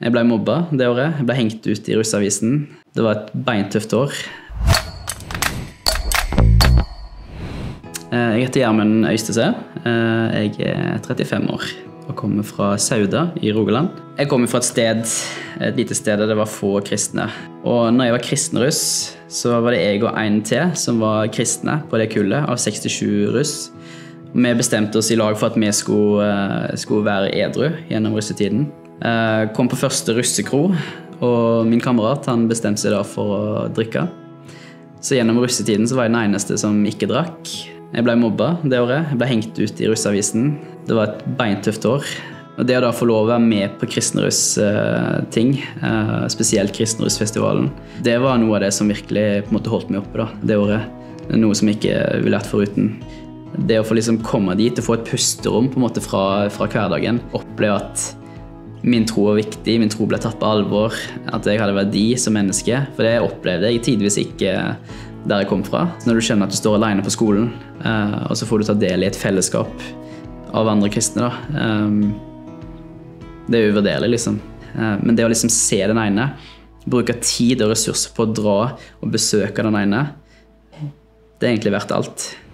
Jeg ble mobba det året. Jeg ble hengt ut i russavisen. Det var et beintøft år. Jeg heter Gjermund Øystese. Jeg er 35 år og kommer fra Sauda i Rogaland. Jeg kommer fra et lite sted der det var få kristne. Og når jeg var kristenruss, så var det jeg og en til som var kristne på det kullet av 67 russ. Vi bestemte oss i lag for at vi skulle være edru gjennom russetiden. Kom på første russekro, og min kamerat han bestemte seg da for å drikke. Så gjennom russetiden så var jeg den eneste som ikke drakk. Jeg ble mobba det året. Jeg ble hengt ut i russavisen. Det var et beintøft år. Og det å da få lov å være med på kristenruss-ting, spesielt kristenrussfestivalen, det var noe av det som virkelig på en måte holdt meg oppe da, det året. Det er noe som jeg ikke ville vært foruten. Det å få liksom komme dit og få et pusterom på en måte fra hverdagen, oppleve at min tro var viktig, min tro ble tatt på alvor, at jeg hadde verdi som menneske, for det opplevde jeg tidvis ikke der jeg kom fra. Når du skjønner at du står alene på skolen, og så får du ta del i et fellesskap av andre kristne da. Det er uvurderlig liksom. Men det å liksom se den ene, bruke tid og ressurser på å dra og besøke den ene, det er egentlig verdt alt.